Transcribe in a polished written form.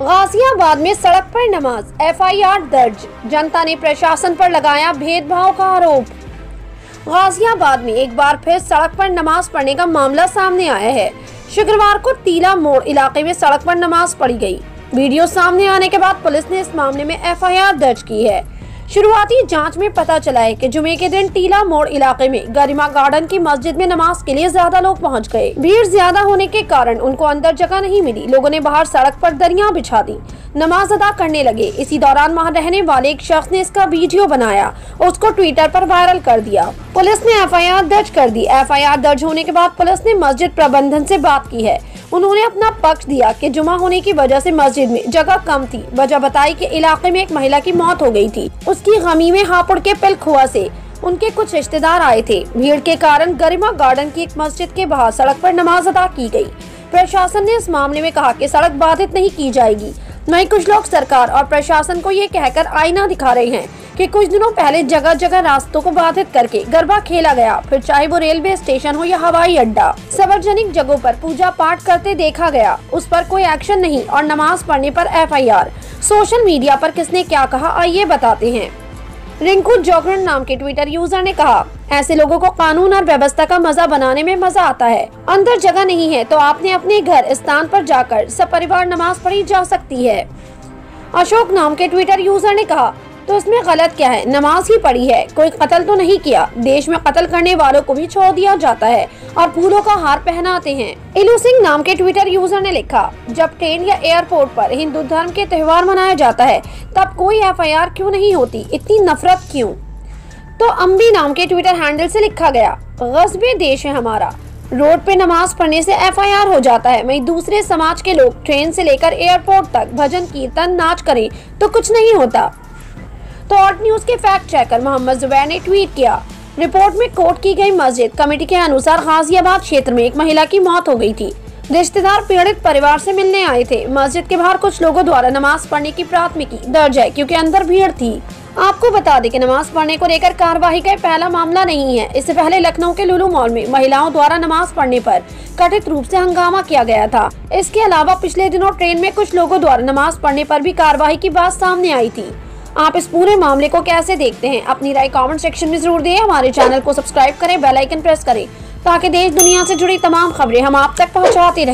गाजियाबाद में सड़क पर नमाज, एफआईआर दर्ज, जनता ने प्रशासन पर लगाया भेदभाव का आरोप। गाजियाबाद में एक बार फिर सड़क पर नमाज पढ़ने का मामला सामने आया है। शुक्रवार को टीला मोड़ इलाके में सड़क पर नमाज पढ़ी गई। वीडियो सामने आने के बाद पुलिस ने इस मामले में एफआईआर दर्ज की है। शुरुआती जांच में पता चला है कि जुमे के दिन टीला मोड़ इलाके में गरिमा गार्डन की मस्जिद में नमाज के लिए ज्यादा लोग पहुंच गए। भीड़ ज्यादा होने के कारण उनको अंदर जगह नहीं मिली। लोगों ने बाहर सड़क पर दरियां बिछा दी, नमाज अदा करने लगे। इसी दौरान वहां रहने वाले एक शख्स ने इसका वीडियो बनाया, उसको ट्विटर पर वायरल कर दिया। पुलिस ने एफआईआर दर्ज कर दी। एफआईआर दर्ज होने के बाद पुलिस ने मस्जिद प्रबंधन से बात की है। उन्होंने अपना पक्ष दिया कि जुमा होने की वजह से मस्जिद में जगह कम थी। वजह बताई कि इलाके में एक महिला की मौत हो गई थी। उसकी गमी में हापुड़ के पिलखुआ से उनके कुछ रिश्तेदार आए थे। भीड़ के कारण गरिमा गार्डन की एक मस्जिद के बाहर सड़क पर नमाज अदा की गई। प्रशासन ने इस मामले में कहा कि सड़क बाधित नहीं की जाएगी। वहीं कुछ लोग सरकार और प्रशासन को ये कहकर आईना दिखा रहे हैं कि कुछ दिनों पहले जगह जगह रास्तों को बाधित करके गरबा खेला गया, फिर चाहे वो रेलवे स्टेशन हो या हवाई अड्डा। सार्वजनिक जगहों पर पूजा पाठ करते देखा गया, उस पर कोई एक्शन नहीं और नमाज पढ़ने पर एफआईआर। सोशल मीडिया पर किसने क्या कहा, आइए बताते हैं। रिंकू जोगरन नाम के ट्विटर यूजर ने कहा, ऐसे लोगों को कानून और व्यवस्था का मजा बनाने में मजा आता है। अंदर जगह नहीं है तो आपने अपने घर स्थान पर जाकर सब परिवार नमाज पढ़ी जा सकती है। अशोक नाम के ट्विटर यूजर ने कहा, तो इसमें गलत क्या है, नमाज ही पढ़ी है, कोई कत्ल तो नहीं किया। देश में कत्ल करने वालों को भी छोड़ दिया जाता है और फूलों का हार पहनाते हैं। इलू सिंह नाम के ट्विटर यूजर ने लिखा, जब ट्रेन या एयरपोर्ट पर हिंदू धर्म के त्योहार मनाया जाता है तब कोई एफआईआर क्यों नहीं होती, इतनी नफरत क्यों। तो अम्बी नाम के ट्विटर हैंडल से लिखा गया, गज़बे देश है हमारा, रोड पे नमाज पढ़ने से एफआईआर हो जाता है। वहीं दूसरे समाज के लोग ट्रेन से लेकर एयरपोर्ट तक भजन कीर्तन नाच करें तो कुछ नहीं होता। तो ऑल्ट न्यूज के फैक्ट चेकर मोहम्मद जुबैर ने ट्वीट किया, रिपोर्ट में कोट की गई मस्जिद कमेटी के अनुसार गाजियाबाद क्षेत्र में एक महिला की मौत हो गई थी। रिश्तेदार पीड़ित परिवार से मिलने आए थे। मस्जिद के बाहर कुछ लोगों द्वारा नमाज पढ़ने की प्राथमिकी दर्ज है क्योंकि अंदर भीड़ थी। आपको बता दें कि नमाज पढ़ने को लेकर कार्रवाई का पहला मामला नहीं है। इससे पहले लखनऊ के लुलु मॉल में महिलाओं द्वारा नमाज पढ़ने पर कथित रूप से हंगामा किया गया था। इसके अलावा पिछले दिनों ट्रेन में कुछ लोगों द्वारा नमाज पढ़ने पर भी कार्रवाई की बात सामने आई थी। आप इस पूरे मामले को कैसे देखते हैं, अपनी राय कमेंट सेक्शन में जरूर दें। हमारे चैनल को सब्सक्राइब करें, बेल आइकन प्रेस करें ताकि देश दुनिया से जुड़ी तमाम खबरें हम आप तक पहुंचाते रहें।